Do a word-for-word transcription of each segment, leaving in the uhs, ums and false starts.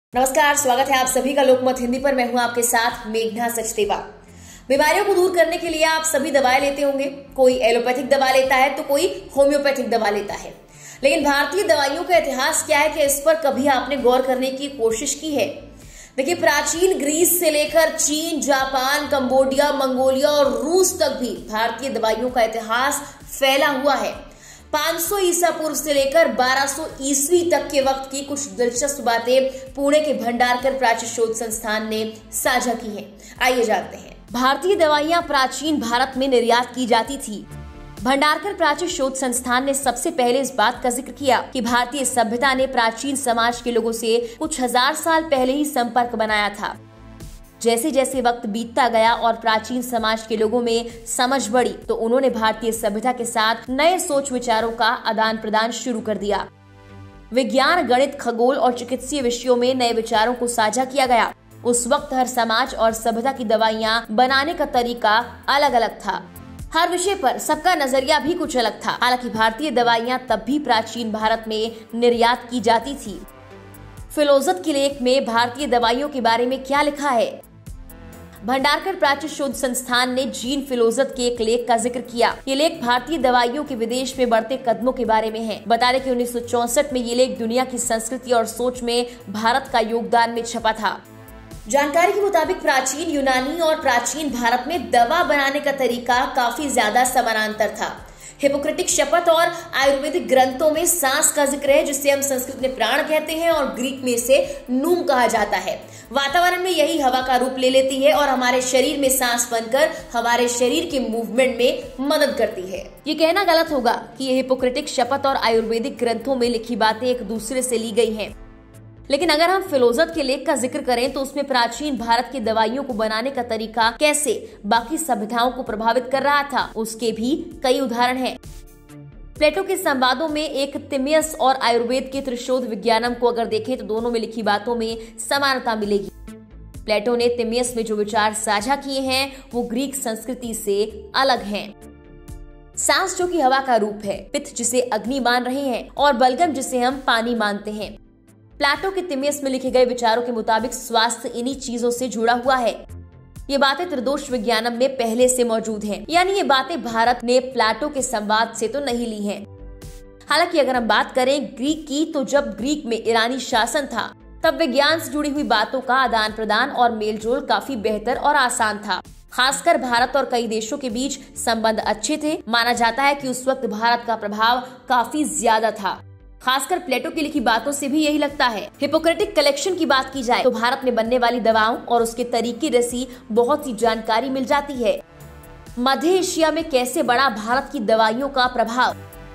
नमस्कार, स्वागत है आप सभी का लोकमत हिंदी पर। मैं हूं आपके साथ मेघना सचदेवा। बीमारियों को दूर करने के लिए आप सभी दवाएं लेते होंगे। कोई एलोपैथिक दवा लेता है तो कोई होम्योपैथिक दवा लेता है। लेकिन भारतीय दवाइयों का इतिहास क्या है कि इस पर कभी आपने गौर करने की कोशिश की है? देखिए, प्राचीन ग्रीस से लेकर चीन, जापान, कंबोडिया, मंगोलिया और रूस तक भी भारतीय दवाइयों का इतिहास फैला हुआ है। पाँच सौ ईसा पूर्व से लेकर बारह सौ ईस्वी तक के वक्त की कुछ दिलचस्प बातें पुणे के भंडारकर प्राच्य शोध संस्थान ने साझा की हैं। आइए जानते हैं। भारतीय दवाइयां प्राचीन भारत में निर्यात की जाती थी। भंडारकर प्राच्य शोध संस्थान ने सबसे पहले इस बात का जिक्र किया कि भारतीय सभ्यता ने प्राचीन समाज के लोगों से कुछ हजार साल पहले ही संपर्क बनाया था। जैसे जैसे वक्त बीतता गया और प्राचीन समाज के लोगों में समझ बढ़ी, तो उन्होंने भारतीय सभ्यता के साथ नए सोच विचारों का आदान प्रदान शुरू कर दिया। विज्ञान, गणित, खगोल और चिकित्सीय विषयों में नए विचारों को साझा किया गया। उस वक्त हर समाज और सभ्यता की दवाइयां बनाने का तरीका अलग अलग था। हर विषय पर सबका नजरिया भी कुछ अलग था। हालांकि भारतीय दवाइयां तब भी प्राचीन भारत में निर्यात की जाती थी। फिलोजत के लेख में भारतीय दवाइयों के बारे में क्या लिखा है? भंडारकर प्राच्य शोध संस्थान ने जीन फिलोजत के एक लेख का जिक्र किया। ये लेख भारतीय दवाइयों के विदेश में बढ़ते कदमों के बारे में है। बता दें कि उन्नीस सौ चौसठ में ये लेख दुनिया की संस्कृति और सोच में भारत का योगदान में छपा था। जानकारी के मुताबिक प्राचीन यूनानी और प्राचीन भारत में दवा बनाने का तरीका काफी ज्यादा समानांतर था। हिपोक्रेटिक शपथ और आयुर्वेदिक ग्रंथों में सांस का जिक्र है, जिसे हम संस्कृत में प्राण कहते हैं और ग्रीक में इसे नूम कहा जाता है। वातावरण में यही हवा का रूप ले लेती है और हमारे शरीर में सांस बनकर हमारे शरीर के मूवमेंट में मदद करती है। ये कहना गलत होगा कि ये हिपोक्रेटिक शपथ और आयुर्वेदिक ग्रंथों में लिखी बातें एक दूसरे से ली गई हैं। लेकिन अगर हम फिलोजत के लेख का जिक्र करें तो उसमें प्राचीन भारत की दवाइयों को बनाने का तरीका कैसे बाकी सभ्यताओं को प्रभावित कर रहा था, उसके भी कई उदाहरण हैं। प्लेटो के संवादों में एक तिमियस और आयुर्वेद के त्रिशोध विज्ञानम को अगर देखें तो दोनों में लिखी बातों में समानता मिलेगी। प्लेटो ने तिमियस में जो विचार साझा किए हैं वो ग्रीक संस्कृति से अलग हैं। सांस जो कि हवा का रूप है, पित्त जिसे अग्नि मान रहे हैं और बलगम जिसे हम पानी मानते हैं। प्लेटो के तिमियस में लिखे गए विचारों के मुताबिक स्वास्थ्य इन्हीं चीजों से जुड़ा हुआ है। ये बातें त्रिदोष विज्ञानम में पहले से मौजूद हैं, यानी ये बातें भारत ने प्लेटो के संवाद से तो नहीं ली हैं। हालांकि अगर हम बात करें ग्रीक की, तो जब ग्रीक में ईरानी शासन था तब विज्ञान से जुड़ी हुई बातों का आदान प्रदान और मेलजोल काफी बेहतर और आसान था। खासकर भारत और कई देशों के बीच संबंध अच्छे थे। माना जाता है कि उस वक्त भारत का प्रभाव काफी ज्यादा था। खासकर प्लेटो की लिखी बातों से भी यही लगता है। हिपोक्रेटिक कलेक्शन की बात की जाए तो भारत में बनने वाली दवाओं और उसके तरीके जैसी बहुत सी जानकारी मिल जाती है। मध्य एशिया में कैसे बढ़ा भारत की दवाइयों का प्रभाव?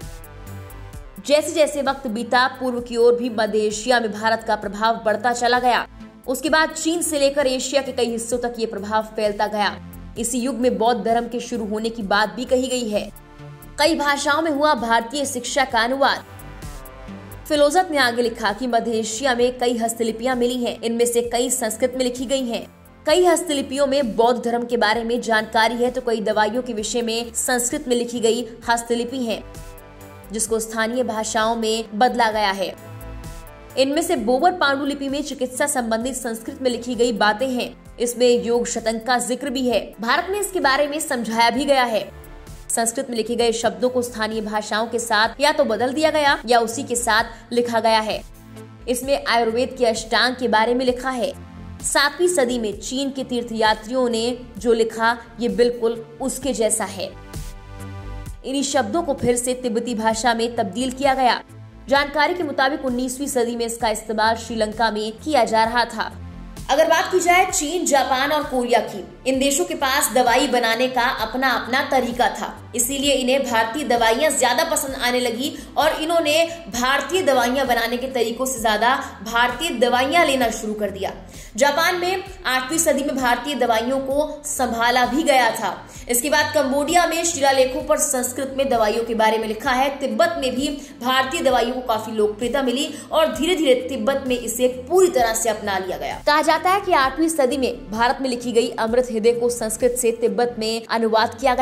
जैसे जैसे वक्त बीता, पूर्व की ओर भी मध्य एशिया में भारत का प्रभाव बढ़ता चला गया। उसके बाद चीन से लेकर एशिया के कई हिस्सों तक ये प्रभाव फैलता गया। इसी युग में बौद्ध धर्म के शुरू होने की बात भी कही गई है। कई भाषाओं में हुआ भारतीय शिक्षा का अनुवाद। फिलोजत ने आगे लिखा कि मध्य एशिया में कई हस्तलिपियां मिली हैं। इनमें से कई संस्कृत में लिखी गई हैं। कई हस्तलिपियों में बौद्ध धर्म के बारे में जानकारी है, तो कई दवाइयों के विषय में संस्कृत में लिखी गई हस्तलिपि हैं, जिसको स्थानीय भाषाओं में बदला गया है। इनमें से बोबर पांडुलिपि में चिकित्सा संबंधी संस्कृत में लिखी गई बातें हैं। इसमें योग शतंक का जिक्र भी है। भारत में इसके बारे में समझाया भी गया है। संस्कृत में लिखे गए शब्दों को स्थानीय भाषाओं के साथ या तो बदल दिया गया या उसी के साथ लिखा गया है। इसमें आयुर्वेद के अष्टांग के बारे में लिखा है। सातवीं सदी में चीन के तीर्थयात्रियों ने जो लिखा, ये बिल्कुल उसके जैसा है। इन्हीं शब्दों को फिर से तिब्बती भाषा में तब्दील किया गया। जानकारी के मुताबिक उन्नीसवीं सदी में इसका इस्तेमाल श्रीलंका में किया जा रहा था। अगर बात की जाए चीन, जापान और कोरिया की, इन देशों के पास दवाई बनाने का अपना अपना तरीका था। इसीलिए इन्हें भारतीय दवाइयां ज्यादा पसंद आने लगी और इन्होंने भारतीय दवाइयां बनाने के तरीकों से ज्यादा भारतीय दवाइयां लेना शुरू कर दिया। जापान में आठवीं सदी में भारतीय दवाइयों को संभाला भी गया था। इसके बाद कंबोडिया में शिलालेखों पर संस्कृत में दवाइयों के बारे में लिखा है। तिब्बत में भी भारतीय दवाइयों को काफी लोकप्रियता मिली और धीरे धीरे तिब्बत में इसे पूरी तरह से अपना लिया गया। कहा जाता है कि आठवीं सदी में भारत में लिखी गई अमृत हृदय को संस्कृत से तिब्बत में अनुवाद किया गया।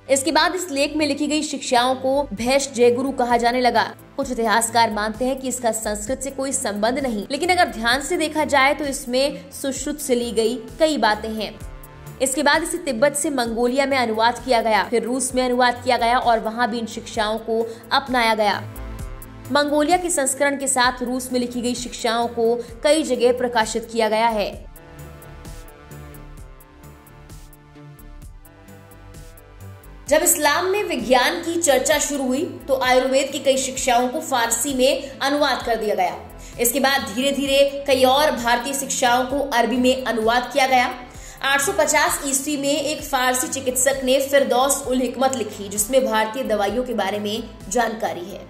इसके बाद इस लेख में लिखी गई शिक्षाओं को भैष जयगुरु कहा जाने लगा। कुछ इतिहासकार मानते हैं कि इसका संस्कृत से कोई संबंध नहीं, लेकिन अगर ध्यान से देखा जाए तो इसमें सुश्रुत से ली गई कई बातें हैं। इसके बाद इसे तिब्बत से मंगोलिया में अनुवाद किया गया, फिर रूस में अनुवाद किया गया और वहां भी इन शिक्षाओं को अपनाया गया। मंगोलिया के संस्करण के साथ रूस में लिखी गई शिक्षाओं को कई जगह प्रकाशित किया गया है। जब इस्लाम में विज्ञान की चर्चा शुरू हुई तो आयुर्वेद की कई शिक्षाओं को फारसी में अनुवाद कर दिया गया। इसके बाद धीरे धीरे कई और भारतीय शिक्षाओं को अरबी में अनुवाद किया गया। आठ सौ पचास ईस्वी में एक फारसी चिकित्सक ने फिरदौस उल हिकमत लिखी, जिसमें भारतीय दवाइयों के बारे में जानकारी है।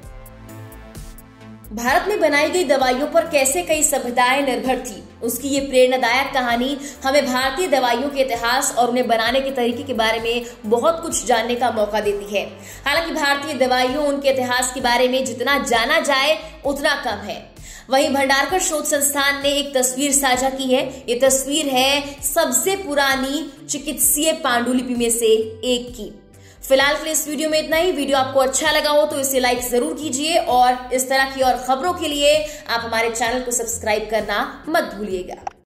भारत में बनाई गई दवाइयों पर कैसे कई सभ्यताएं निर्भर थी, उसकी ये प्रेरणादायक कहानी हमें भारतीय दवाइयों के इतिहास और उन्हें बनाने के तरीके के बारे में बहुत कुछ जानने का मौका देती है। हालांकि भारतीय दवाइयों उनके इतिहास के बारे में जितना जाना जाए उतना कम है। वहीं भंडारकर शोध संस्थान ने एक तस्वीर साझा की है। ये तस्वीर है सबसे पुरानी चिकित्सीय पांडुलिपि में से एक की। फिलहाल के लिए इस वीडियो में इतना ही। वीडियो आपको अच्छा लगा हो तो इसे लाइक जरूर कीजिए और इस तरह की और खबरों के लिए आप हमारे चैनल को सब्सक्राइब करना मत भूलिएगा।